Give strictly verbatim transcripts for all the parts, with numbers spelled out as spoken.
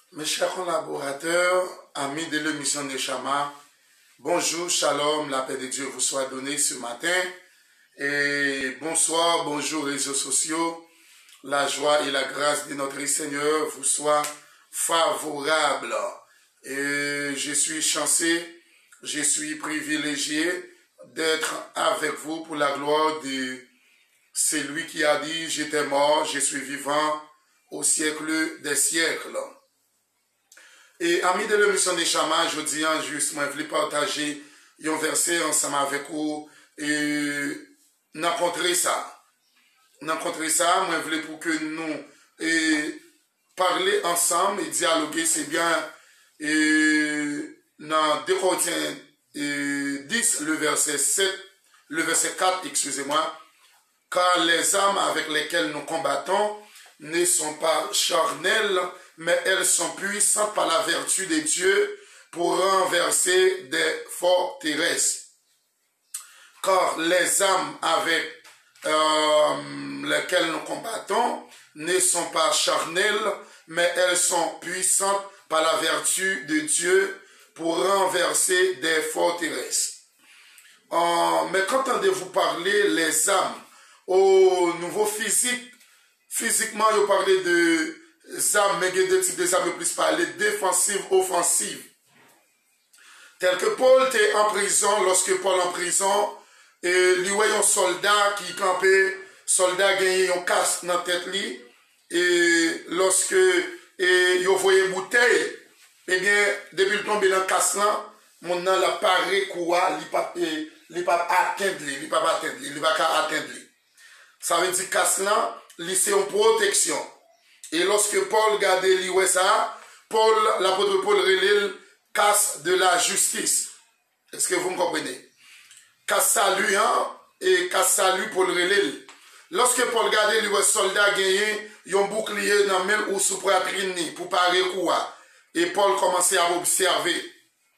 Mes chers collaborateurs, amis de l'émission Neshama, bonjour, shalom, la paix de Dieu vous soit donnée ce matin. Et bonsoir, bonjour réseaux sociaux, la joie et la grâce de notre Seigneur vous soit favorable. Et je suis chanceux, je suis privilégié d'être avec vous pour la gloire de celui qui a dit « J'étais mort, je suis vivant au siècle des siècles ». Et amis de l'émission Neshama, je dis juste, moi je voulais partager un verset ensemble avec vous et rencontrer ça. Rencontrer ça, moi je voulais pour que nous et, parler ensemble et dialoguer, c'est bien. Et dans deux Corinthiens dix, le verset sept, le verset quatre, excusez-moi, car les armes avec lesquelles nous combattons ne sont pas charnelles, mais elles sont puissantes par la vertu de Dieu pour renverser des forteresses. Car les armes avec euh, lesquelles nous combattons ne sont pas charnelles, mais elles sont puissantes par la vertu de Dieu pour renverser des forteresses. Euh, mais qu'entendez-vous parler les armes au niveau physique? Physiquement, il parlait de armes, mais il y a deux types d'armes plus parler, défensives, offensives. Tel que Paul était en prison, lorsque Paul en prison, et lui voyait un soldat qui campait, soldat gagnait un casque dans la tête lui, et lorsque il voyait une bouteille, eh bien, depuis le tomber dans le casque là, mon nom l'a paré quoi, il ne peut pas atteindre, il ne peut pas atteindre, il ne peut pas atteindre. Ça veut dire casque là, c'est une protection. Et lorsque Paul regardait lui ça, Paul, l'apôtre Paul relève casse de la justice. Est-ce que vous me comprenez? Casse salut, hein? Et casse salut Paul relève. Lorsque Paul regardait lui soldat gagné, il a un bouclier dans la main ou sous poitrine pour parer quoi. Et Paul commençait à observer.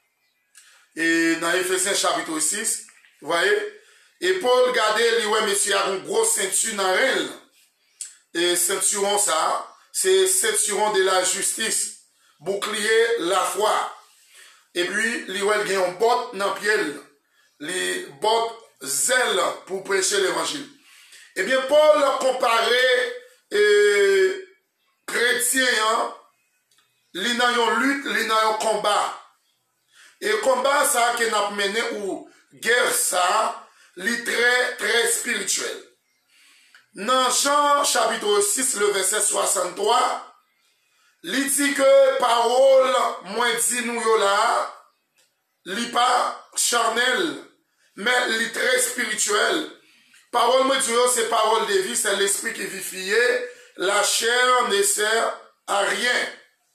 Et dans Éphésiens chapitre six, vous voyez? Et Paul regardait lui, ouais, monsieur, il y a une grosse ceinture dans elle. Et ceinturon ça, c'est ceinturon de la justice, bouclier la foi. Et puis, il y a une botte dans le pied, les bottes zèle pour prêcher l'évangile. Eh bien, Paul comparait euh, chrétien, hein, il y a une lutte, il y a un combat. Et combat ça qui n'a mené ou guerre ça, il très très spirituel. Dans Jean chapitre six, le verset soixante-trois, il dit que parole, moi dit nous là, li pas charnel, mais li très spirituel. Parole moi dit c'est parole de vie, c'est l'esprit qui vivifie, la chair ne sert à rien.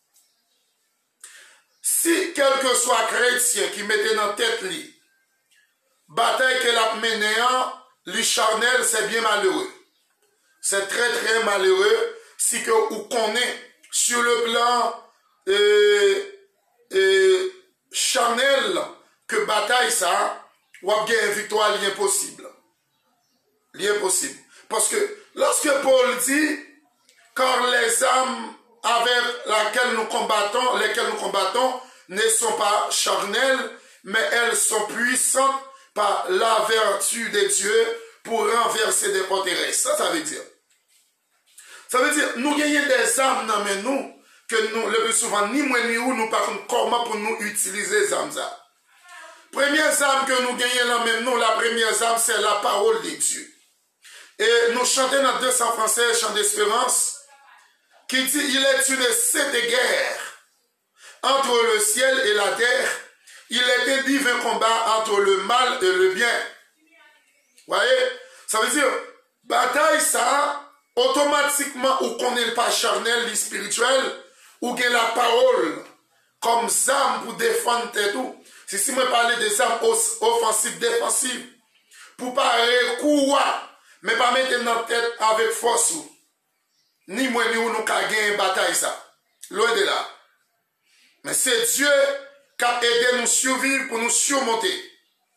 Si quel que soit chrétien qui mettait dans tête li, bataille qu'elle a menée, li charnel, c'est bien malheureux. C'est très très malheureux si que vous connaissez sur le plan euh, euh, charnel que bataille ça, ou a bien une victoire l'impossible. L'impossible. Parce que lorsque Paul dit, car les armes avec lesquelles nous combattons, lesquelles nous combattons, ne sont pas charnelles, mais elles sont puissantes par la vertu de Dieu pour renverser des forteresses. Ça, ça veut dire. Ça veut dire, nous gagnons des armes dans nous, que nous, le plus souvent, ni moi ni vous, nous parlons comment pour nous utiliser les armes. Première arme que nous gagnons dans nous, la première arme, c'est la parole de Dieu. Et nous chantons dans deux cents français, chant d'espérance, qui dit, il est une sainte guerre entre le ciel et la terre. Il est un divin combat entre le mal et le bien. Vous voyez? Ça veut dire, bataille ça, automatiquement, ou qu'on n'est pas charnel, spirituel, ou que la parole, comme arme pour défendre tout. Si si moi parler des armes offensives, défensives, pour parler quoi, mais pas mettre dans la tête avec force. Ni moi ni ou nous qu'à gagner une bataille ça. Loin de là. Mais c'est Dieu qui a aidé nous survivre pour nous surmonter.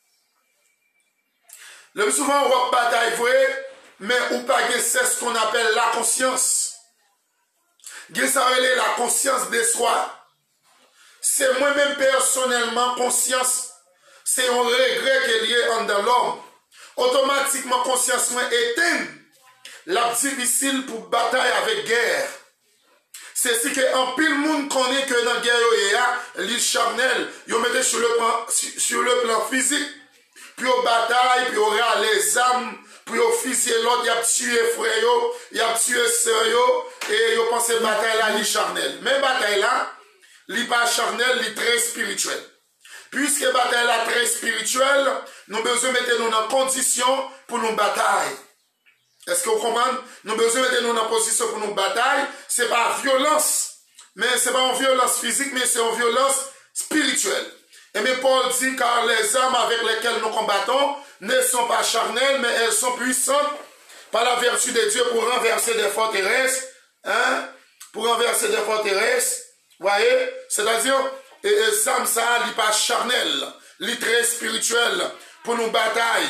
Le plus souvent, on va bataille, mais ou pas c'est ce qu'on appelle la conscience. ça relève la conscience de soi. C'est moi-même personnellement conscience. C'est un regret qui est lié en dans l'homme. Automatiquement, conscience moi éteint. La difficile pour bataille avec guerre. C'est ce que en pile monde connaît que dans la guerre, il y a l'île charnel. Ils mettent sur le plan, sur le plan physique. Puis au bataille, puis au ras les âmes, puis au fusiller l'autre, il a tué frère, il a tué sœur, et il pense que bataille là, l'île charnel. Mais bataille là, l'île pas charnel, l'île très spirituel. Puisque bataille là très spirituelle, nous avons besoin de mettre nous en condition pour nous batailler. Est-ce que vous comprenez? Nous avons besoin de mettre nous en position pour nous batailler. Ce n'est pas violence, mais ce n'est pas une violence physique, mais c'est une violence spirituelle. Et mais Paul dit, car les armes avec lesquelles nous combattons ne sont pas charnelles, mais elles sont puissantes par la vertu de Dieu pour renverser des forteresses. Hein? Pour renverser des forteresses. Vous voyez? C'est-à-dire, les armes, ça, n'est pas charnel, n'est très spirituel pour nous batailler.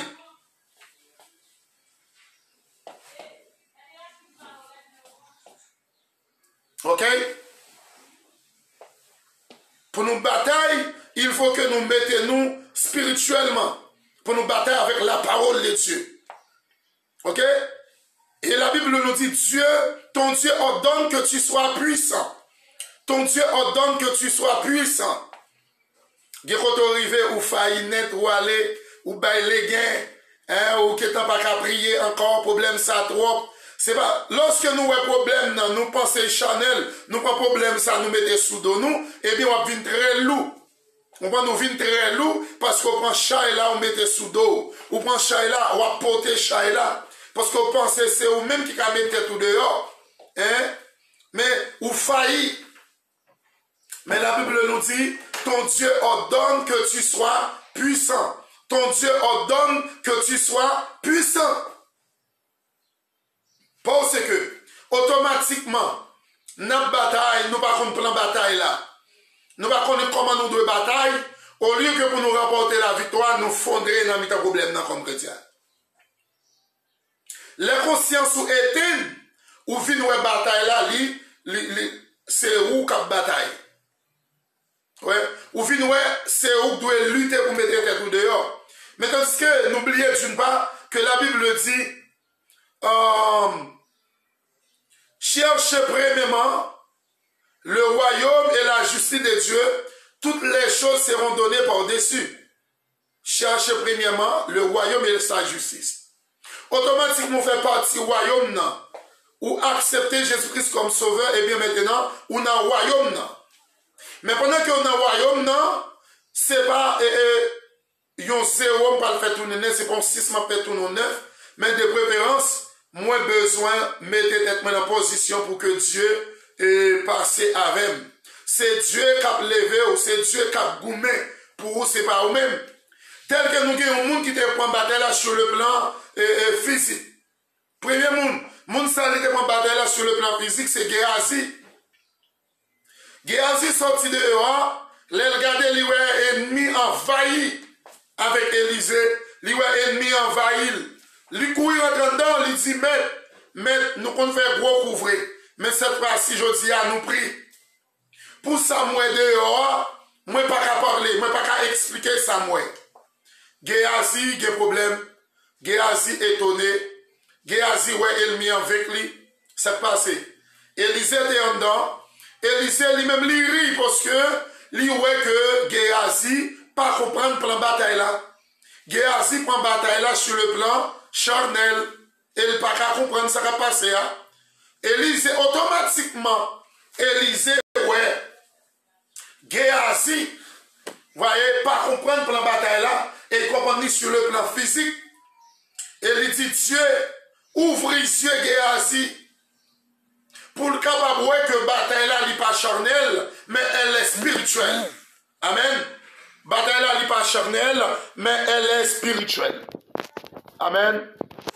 Ok? Pour nous batailler, il faut que nous mettions spirituellement. Pour nous batailler avec la parole de Dieu. Ok? Et la Bible nous dit, Dieu, ton Dieu ordonne que tu sois puissant. Ton Dieu ordonne que tu sois puissant. Quand arrivé ou failli net ou aller ou bailler les gains, hein, ou que t'as pas qu'à prier encore, problème ça trop. C'est pas, lorsque nous avons problème, non, nous pensons Chanel, nous pas problème ça, nous mettons sous dos nous, et bien on vient très lourd. On va nous venir très lourd parce qu'on prend chat là, on met sous dos. On prend chat là, on va porter chat là. Parce qu'on pense que c'est vous-même qui a mis tout dehors. Hein? Mais ou failli. Mais la Bible nous dit, ton Dieu ordonne que tu sois puissant. Ton Dieu ordonne que tu sois puissant. Parce que, automatiquement, notre bataille, nous ne pouvons pas plan bataille là. Nous ne pouvons pas comment nous devons bataille. Au lieu que pour nous rapporter la victoire, nous fondrer dans notre problème comme chrétien. Les consciences ou éteignent, ou vient une bataille là, li, li, li, c'est où qui bataille. Ouais. Ou vient c'est où qui doit lutter pour mettre tête ou dehors. Mais tandis que n'oubliez d'une part que la Bible dit, euh, cherchez premièrement le royaume et la justice de Dieu, toutes les choses seront données par-dessus. Cherchez premièrement le royaume et sa justice. Automatiquement, on fait partie du royaume, non, ou accepter Jésus-Christ comme sauveur, et bien maintenant, on a un royaume. Non. Mais pendant qu'on a un royaume, non, c'est pas un zéro, on va le faire tourner, c'est pas un six, on va faire tourner neuf, mais de préférence, moins besoin de mettre en position pour que Dieu ait passé avec. C'est Dieu qui a levé, ou c'est Dieu qui a goumé, pour vous, c'est pas vous-même. Tel que nous avons un monde qui te prend bataille sur le plan euh, euh, physique. Premier monde, monde ça qui te prend bataille sur le plan physique, c'est Géasi. Géasi sorti de dehors, les regarder les ennemis envahis avec Élisée, les ennemis envahis. Les courir en dedans, il dit, mais, mais nous pouvons faire gros couvrir. Mais cette fois-ci, je dis à nous prier. Pour ça, moi dehors, moi pas qu'à parler, moi pas qu'à expliquer ça, moi. Géasi, il y a problème. Géasi étonné. Géasi, ouais, ennemi avec lui. C'est passé. Élisée était en dedans. Élisée lui-même, lui rit parce que, lui, ouais, que Géasi, pas comprendre le plan bataille là. Géasi prend bataille là sur le plan charnel. Et il pas qu'à comprendre ça qui a passé là. Élisée, automatiquement, Élisée, ouais, Géasi, voyez, pas comprendre le plan bataille là. Et comprendre sur le plan physique. Et il dit, Dieu, ouvre les yeux Géasi pour le capable que la bataille là n'est pas charnelle, mais elle est spirituelle. Amen. Bataille là n'est pas charnelle, mais elle est spirituelle. Amen.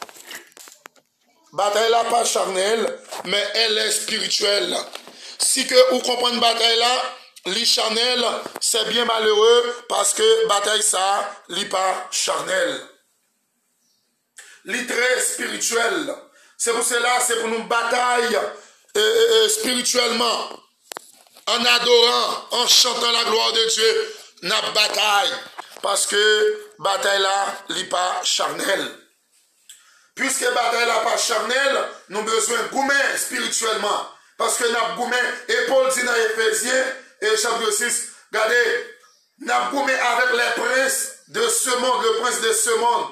Bataille là pas charnelle, mais elle est spirituelle. Si que vous comprenez bataille là, li charnel, c'est bien malheureux parce que bataille ça, li pas charnel. Li très spirituel. C'est pour cela, c'est pour nous bataille et, et, et spirituellement, en adorant, en chantant la gloire de Dieu, n'a bataille. Parce que bataille là, n'est pas charnelle. Puisque bataille là pas charnelle, nous avons besoin de goumer spirituellement. Parce que nous avons goumé, et Paul dit dans Éphésiens, et chapitre six, regardez, nous avons goumé avec les princes de ce monde, le prince de ce monde.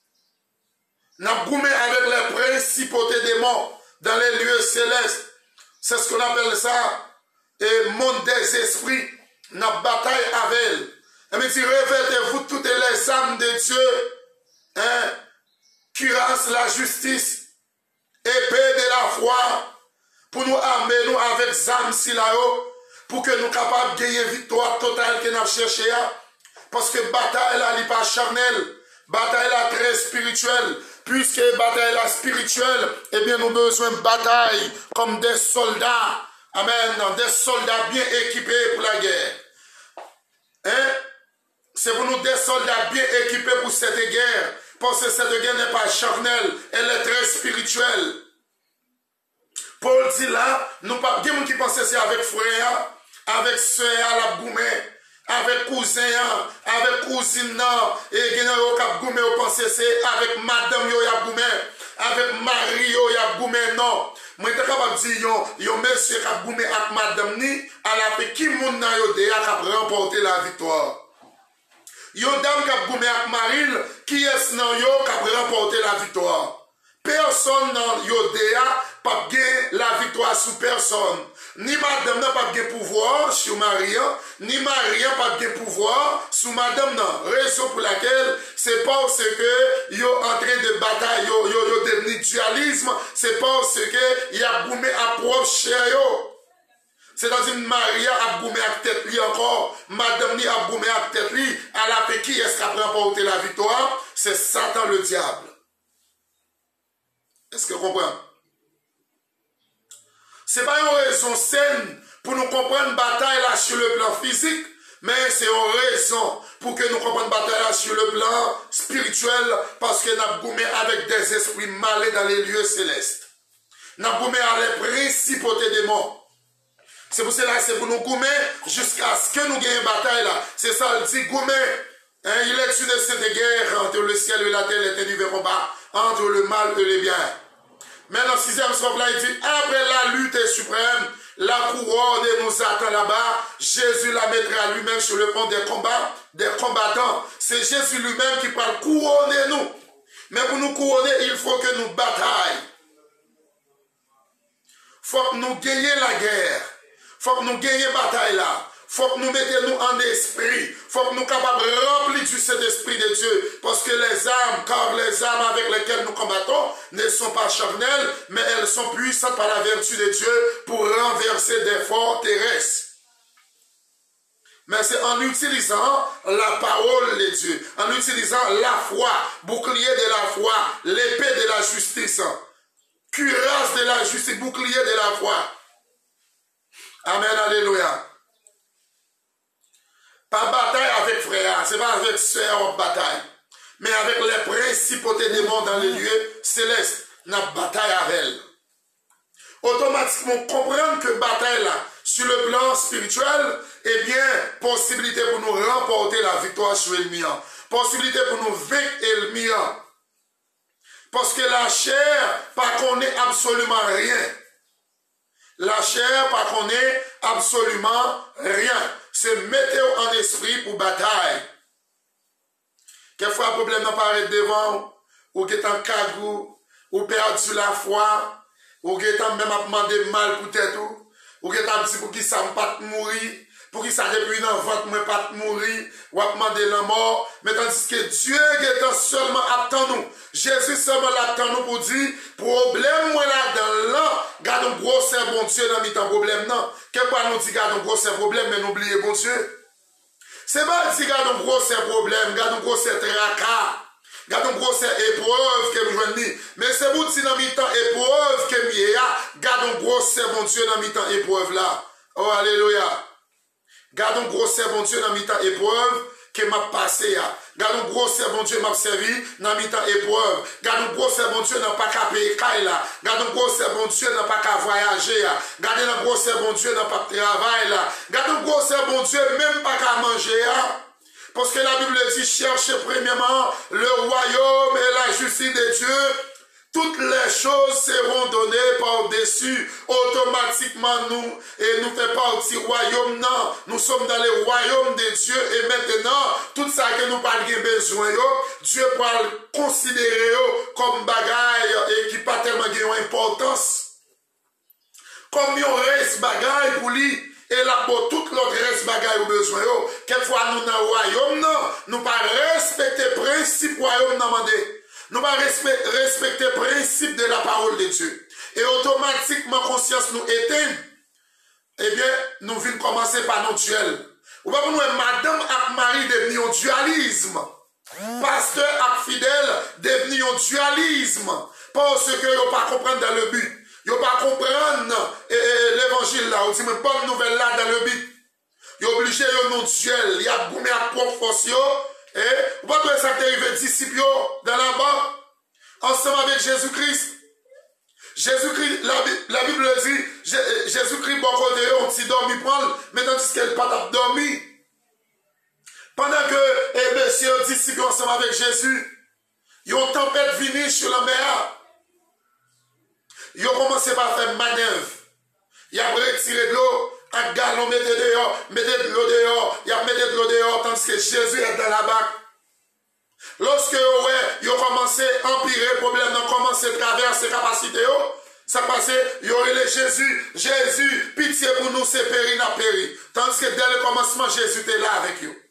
Nous avons goumé avec les principautés des morts dans les lieux célestes. C'est ce qu'on appelle ça, et monde des esprits. Nous avons bataille avec elle. Et me dit, revêtez-vous toutes les âmes de Dieu, hein, cuirasse la justice, épée de la foi, pour nous armer nous avec âmes si là-haut, pour que nous capables de gagner victoire totale que nous avons cherché. Parce que bataille là n'est pas charnelle, bataille là très spirituelle. Puisque bataille là spirituelle, eh bien nous avons besoin de bataille comme des soldats. Amen. Des soldats bien équipés pour la guerre. Hein? C'est pour nous des soldats bien équipés pour cette guerre. Parce que cette guerre n'est pas charnelle, elle est très spirituelle. Paul dit là, nous pas des gens qui pensent que c'est avec frère, avec soeur la goumé, avec cousin, avec cousine, et qui n'a goumé au pensée c'est avec madame yo ya goumé, avec mari yo ya goumé non. Moi je suis capable de dire yo monsieur qui a goumé avec madame ni, à la fait qui moun nan yo de a remporter la victoire. Yo dame qui a goumé avec Maril, qui est nan yo qui a remporté la victoire. Personne nan yo de a pas gagner la victoire sur personne. Ni madame n'a pas de pouvoir sur Maria, ni Maria pas de pouvoir sur madame non. Raison pour laquelle c'est parce que yo en train de bataille, yo yo yo devenu dualisme, c'est parce que y a goumé à propre cher yo. C'est-à-dire Maria a goumé à tête li encore, madame ni a goumé à tête li, à la fait qui est-ce qui a remporté la victoire? C'est Satan le diable. Est-ce que vous comprenez? Ce n'est pas une raison saine pour nous comprendre la bataille là sur le plan physique, mais c'est une raison pour que nous comprenions la bataille là sur le plan spirituel, parce que nous avons goumé avec des esprits malais dans les lieux célestes. Nous avons goumé avec les principautés des morts. C'est pour cela que c'est pour nous goumer jusqu'à ce que nous gagnions une bataille là. C'est ça, il dit goumer. Hein, il est une de cette guerre entre le ciel et la terre, les ténèbres combat entre le mal et le bien. Mais dans le sixième strophe là, il dit, après la lutte suprême, la couronne nous attend là-bas, Jésus la mettra lui-même sur le front des combats, des combattants. C'est Jésus lui-même qui parle couronner nous. Mais pour nous couronner, il faut que nous bataillons. Il faut que nous gagnions la guerre. Il faut que nous gagnions la bataille là. Il faut que nous mettions nous en esprit. Il faut que nous soyons capables de remplir du Saint-Esprit de Dieu. Parce que les âmes, car les âmes avec lesquelles nous combattons ne sont pas charnelles, mais elles sont puissantes par la vertu de Dieu pour renverser des forteresses. Mais c'est en utilisant la parole de Dieu, en utilisant la foi, bouclier de la foi, l'épée de la justice, cuirasse de la justice, bouclier de la foi. Amen, alléluia. Pas bataille avec frère, c'est pas avec soeur en bataille, mais avec les principautés des mondes dans les lieux célestes, nous bataille avec elle. Automatiquement, comprendre que bataille là, sur le plan spirituel, eh bien, possibilité pour nous remporter la victoire sur l'ennemi, possibilité pour nous vaincre l'ennemi. Parce que la chair, pas qu'on ait absolument rien. La chair, pas qu'on ait absolument rien. C'est mettre en esprit pour bataille. Quelquefois, le problème n'a pas devant, ou qui est en cagou, ou perdu la foi, ou qui est même à demander mal pour tête, ou qui est en dit pour qui ça ne pas mourir, pour qui ça depuis dans le ventre, ne pas mourir, ou à demander la mort, mais tandis que Dieu est seulement attend nous. Jésus seulement attend nous pour dire, problème moi là dans l'an, garde un gros c'est bon Dieu dans mi-temps problème non. Quelquefois nous dit garde un gros c'est problème, mais n'oubliez bon Dieu. C'est pas dire garde un gros c'est problème, garde un gros c'est tracas, garde un gros c'est épreuve que nous venons. Mais c'est vous dire dans mi-temps épreuve que nous garde un gros c'est bon Dieu dans mi-temps épreuve là. Oh alléluia. Garde un gros c'est bon Dieu dans mi-temps épreuve, que m'a passé. Gade un gros servant Dieu m'a servi dans mi temps épreuve. Gade un gros servant Dieu n'a pas qu'à payer là. Gade un gros servant Dieu n'a pas qu'à voyager. Gade un gros servant Dieu n'a pas de travail là. Gade un gros servant Dieu même pas qu'à manger. Parce que la Bible dit cherchez premièrement le royaume et la justice de Dieu. Toutes les choses seront données par-dessus. Automatiquement, nous, et nous faisons partie du royaume. Non, nous sommes dans le royaume de Dieu. Et maintenant, tout ça que nous avons besoin, Dieu peut considérer comme bagaille et qui pas tellement d'importance. Comme il reste bagaille pour lui. Et là, pour tout l'autre reste bagaille au besoin. Quelquefois, nous dans le royaume, non, nous pas respecter le principe du royaume. Nous ne respecter le principe de la parole de Dieu. Et automatiquement, conscience nous éteint. Eh bien, nous venons commencer par nos duels. Ou pas nous, madame et mari devenu un dualisme. Pasteur et fidèle devenu un dualisme. Parce que vous ne pas comprendre dans le but. Vous ne pas comprendre l'évangile là. Vous dites, mais bonne nouvelle là dans le but. Vous êtes obligé de nous duel. Il y a goumé à propre force. Et vous ne pouvez pas arriver disciples dans la bas ensemble avec Jésus-Christ. Jésus-Christ, la, la Bible dit, Jésus-Christ, bon côté, on s'y dormi prendre, mais tandis qu'elle n'a pas dormi. Pendant que, eh bien, si on disciples ensemble avec Jésus, ils ont tempête venue sur la mer. Ils ont commencé par faire manœuvre. Ils ont retiré de l'eau. Un galon, mettez dehors, mettez de l'eau dehors, il y a mettez de l'eau dehors, tandis que Jésus est dans la barque. Lorsque ouais, ils ont commencé à empirer le problème, ils ont commencé à traverser ses capacités, ça passait, il y aurait les Jésus, Jésus, pitié pour nous, c'est péri, n'a péri. Tandis que dès le commencement, Jésus était là avec eux.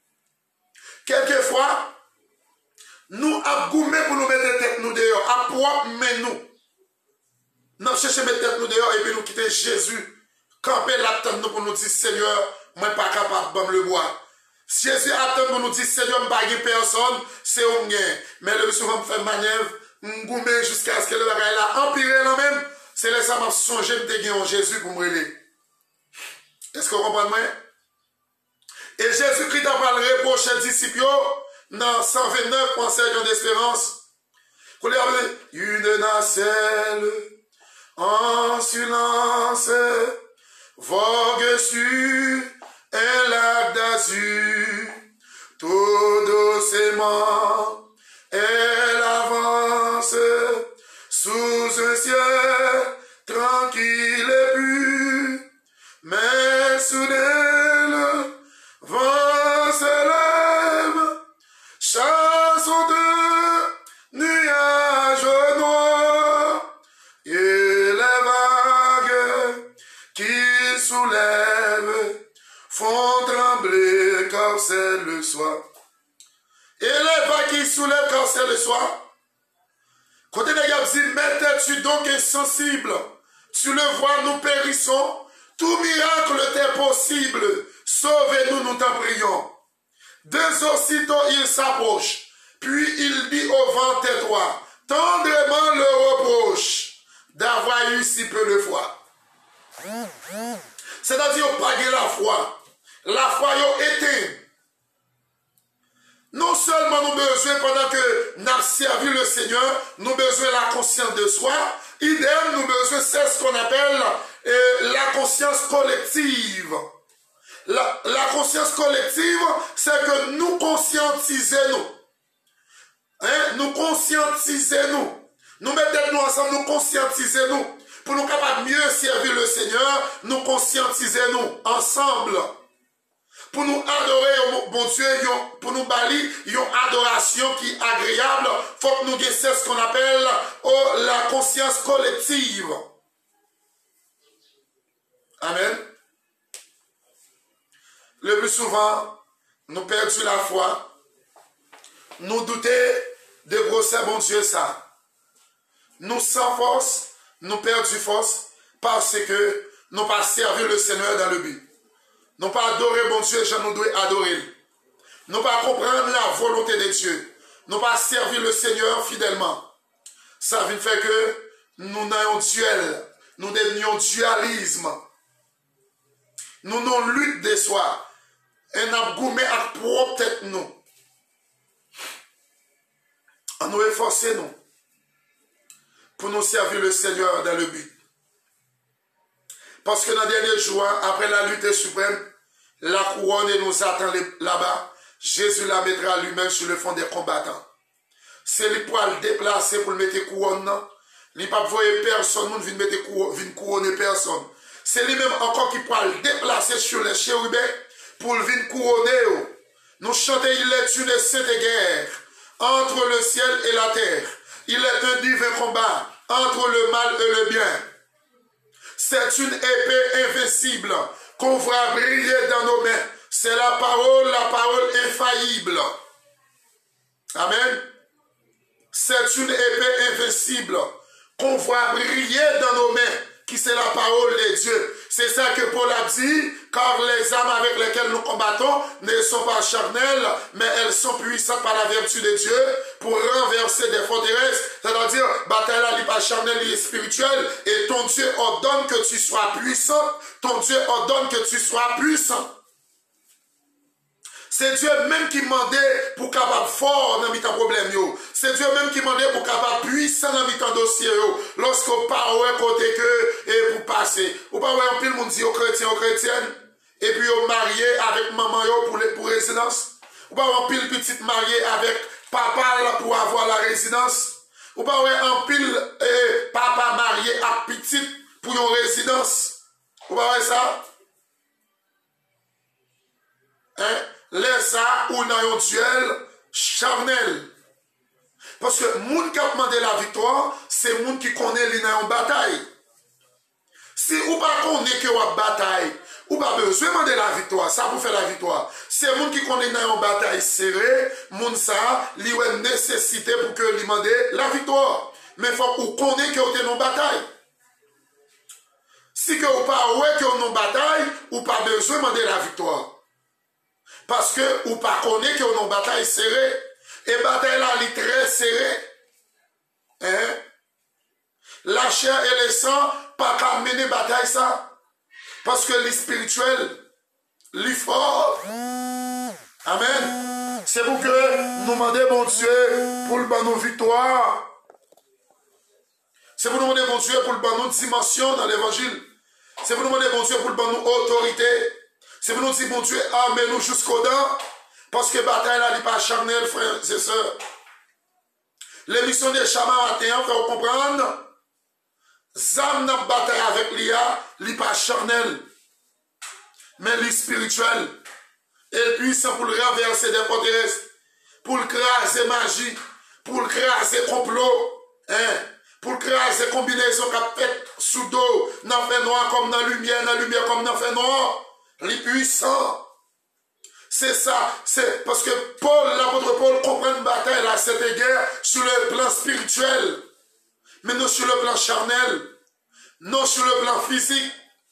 Quelquefois, nous avons goumé pour nous mettre tête nous dehors, à propre, mais nous. Nous avons cherché à mettre tête nous dehors et puis nous quitter Jésus. Camper l'attend nous pour nous dire, Seigneur, moi pas capable de le boire. Jésus attend pour nous dire, Seigneur, je ne pas personne, c'est un gain. Mais le souvent me fait manœuvre, me jusqu'à ce que le bagage là empiré là même. C'est là ça m'a songé de gagner en Jésus pour me relayer. Est-ce que vous comprenez? Et Jésus-Christ a parlé reproche aux disciples dans cent vingt-neuf conseils d'espérance. Vous lui avez dit, une nacelle en silence vogue sur un lac d'azur, tout doucement, elle avance sous un ciel tranquille et pur, mais soudain le vent se lève, chassant de nuages noirs, et les vagues qui soulèvent font trembler car c'est le soir. Et les vagues qui soulèvent car c'est le soir. Côté des gars, dit, mais t'es-tu donc insensible? Tu le vois, nous périssons. Tout miracle t'est possible. Sauvez-nous, nous t'en prions. Deux aussitôt, il s'approche. Puis il dit au vent, tais-toi. Tendrement le reproche d'avoir eu si peu de foi. C'est-à-dire, pas la foi. La foi est éteinte. Non seulement nous besoin, pendant que nous avons servi le Seigneur, nous besoin de la conscience de soi. Idem, nous besoin, c'est ce qu'on appelle euh, la conscience collective. La, la conscience collective, c'est que nous conscientisons-nous. Hein? Nous conscientisons-nous. Nous mettons-nous ensemble, nous conscientisons-nous. Pour nous capables de mieux servir le Seigneur, nous conscientisons-nous ensemble. Pour nous adorer, bon Dieu, pour nous bâlir une adoration qui est agréable, il faut que nous ayons ce qu'on appelle oh, la conscience collective. Amen. Le plus souvent, nous perdons la foi, nous doutons de grossir, bon Dieu, ça. Nous sans force, nous perdons force parce que nous n'avons pas servi le Seigneur dans le but. Nous pas adorer mon Dieu, je nous dois adorer. Nous pas comprendre la volonté de Dieu. Nous pas servir le Seigneur fidèlement. Ça vient faire que nous n'ayons duel. Nous devenions dualisme. Nous n'avons lutte de soi. et n'a goumé à propre tête nous. On nous efforcer nous pour nous servir le Seigneur dans le but. Parce que dans le dernier jour, après la lutte suprême, la couronne nous attend là-bas. Jésus la mettra lui-même sur le fond des combattants. C'est lui pour le déplacer pour le mettre couronne. Il ne peut pas voir personne, nous ne mettre couronner personne. C'est lui-même encore qui peut le déplacer sur les chérubins pour le venir couronner. Nous chantons, il est une sainte guerre entre le ciel et la terre. Il est un divin combat entre le mal et le bien. C'est une épée invincible qu'on voit briller dans nos mains. C'est la parole, la parole infaillible. Amen. C'est une épée invincible qu'on voit briller dans nos mains, qui c'est la parole de Dieu. C'est ça que Paul a dit, car les âmes avec lesquelles nous combattons ne sont pas charnelles, mais elles sont puissantes par la vertu de Dieu pour renverser des forteresses. C'est-à-dire, bataille là, il n'est pas charnel, il est spirituel, et ton Dieu ordonne que tu sois puissant, ton Dieu ordonne que tu sois puissant. C'est Dieu même qui demandait pour capable fort dans mitan problème yo. C'est Dieu même qui demandait pour capable puissant dans mitan dossier yo. Lorsqu'on part ouais côté que et pour passer. Ou pas ouais en pile monde dit aux chrétiens aux chrétiennes et puis au marié avec maman yo pour pour résidence. Ou pas en pile petite mariée avec papa là pour avoir la résidence. Ou pas ouais en pile eh, papa marié à petite pour une résidence. Ou pas ouais ça? Hein? Laisse ça ou dans un duel charnel. Parce que le monde qui a demandé la victoire, c'est le monde qui connaît les dans une bataille. Si ou pas connaît que vous bataille, ou pas besoin de demander la victoire, ça vous fait la victoire. C'est le monde qui connaît dans une bataille serrée, monde ça, il a une nécessité pour que lui demande la victoire. Mais il faut qu'on connaît que vous êtes dans une bataille. Si que vous pas ouais que vous êtes dans une bataille, ou pas besoin de demander la victoire. Parce que ou pas connaît que nos bataille serrée. Et bataille là, elle est très serrée. Hein? La chair et le sang, pas qu'à mener bataille ça. Parce que les spirituels, les forts. Amen. C'est pour que nous demandons bon Dieu pour le ban nos victoires. C'est pour nous demander bon Dieu pour le ban nos dimensions dans l'évangile. C'est pour nous demander bon Dieu pour le ban nos autorités. C'est pour nous dire, bon Dieu, amène-nous jusqu'au dents, parce que bataille là, n'est pas charnel, frères et sœurs. L'émission des chamans matin, fait comprendre, zam n'a bataille avec l'I A, n'est pas charnel, mais l'I spirituel. Et puis, c'est pour le renverser des forteresses, pour le craser magie, pour le craser complot, hein, pour le craser combinaison qu'a fait sous dos, dans fait noir comme dans la lumière, dans la lumière comme dans fait noir. Les puissants. C'est ça. C'est parce que Paul, l'apôtre Paul, comprend une bataille à cette guerre sur le plan spirituel. Mais non sur le plan charnel. Non sur le plan physique.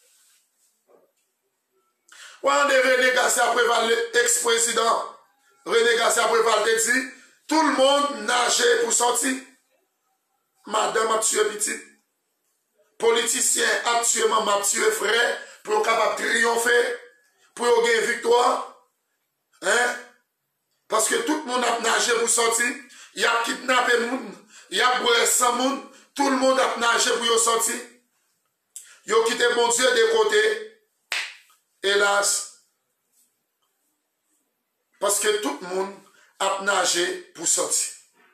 Ouais, on est René Gasset après l'ex-président. René Gasset après Val dit, tout le monde nageait pour sortir. Madame a tué petit. Politicien a tué maman, a tué frère. Pour être capable de triompher, pour gagner une victoire. Hein? Parce que tout le monde a nagé pour sortir. Il a kidnappé le monde. Il a brûlé sans monde. Tout le monde a nagé pour sortir. Il a quitté mon Dieu de côté. Hélas. Parce que tout le monde a nagé pour sortir.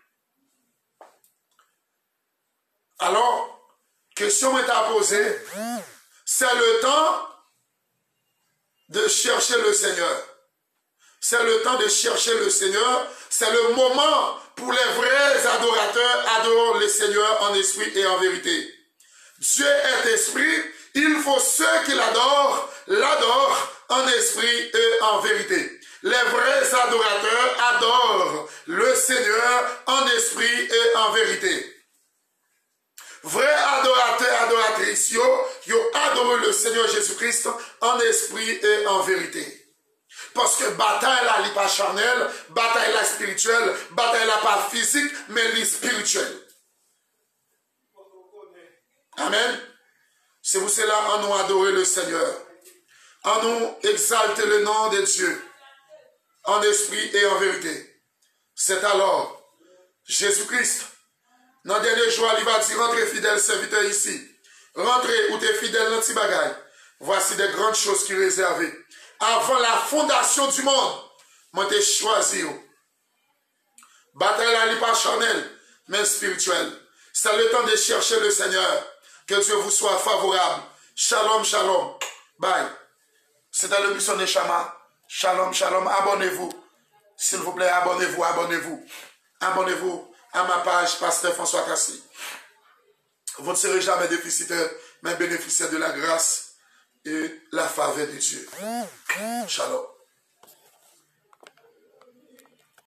Alors, question est à poser. C'est le temps de chercher le Seigneur. C'est le temps de chercher le Seigneur. C'est le moment pour les vrais adorateurs adorent le Seigneur en esprit et en vérité. Dieu est esprit. Il faut ceux qui l'adorent, l'adorent en esprit et en vérité. Les vrais adorateurs adorent le Seigneur en esprit et en vérité. Vrais adorateurs, adoratrices, qui ont adoré le Seigneur Jésus-Christ en esprit et en vérité. Parce que bataille là, n'est pas charnelle, bataille là spirituelle, bataille là pas physique, mais elle est spirituelle. Amen. C'est pour cela qu'on nous adorer le Seigneur. On nous exalter le nom de Dieu. en esprit et en vérité. C'est alors Jésus-Christ, dans le dernier jour, il va dire, rentrez fidèles serviteurs ici. Rentrez ou t'es fidèles dans petit bagaille. Voici des grandes choses qui sont réservées. Avant la fondation du monde, moi t'ai choisi. Bataille là, n'est pas charnelle, mais spirituelle. C'est le temps de chercher le Seigneur. Que Dieu vous soit favorable. Shalom, shalom. Bye. C'était le mission de Chama. Shalom, shalom. Abonnez-vous. S'il vous plaît, abonnez-vous, abonnez-vous. Abonnez-vous à ma page Pasteur François Kassi. Vous ne serez jamais déficitaire, mais bénéficiaire de la grâce et la faveur de Dieu. Shalom.